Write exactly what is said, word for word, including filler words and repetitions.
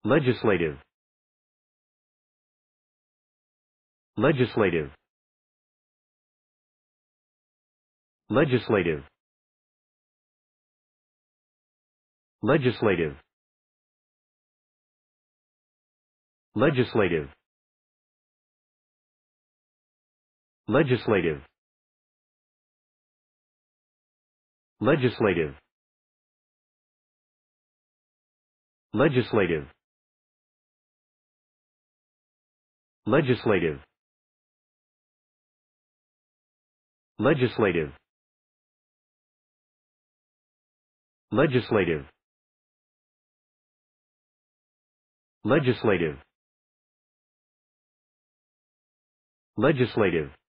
legislative, legislative, legislative, legislative, legislative, legislative, legislative, legislative, legislative, legislative, legislative, legislative, legislative,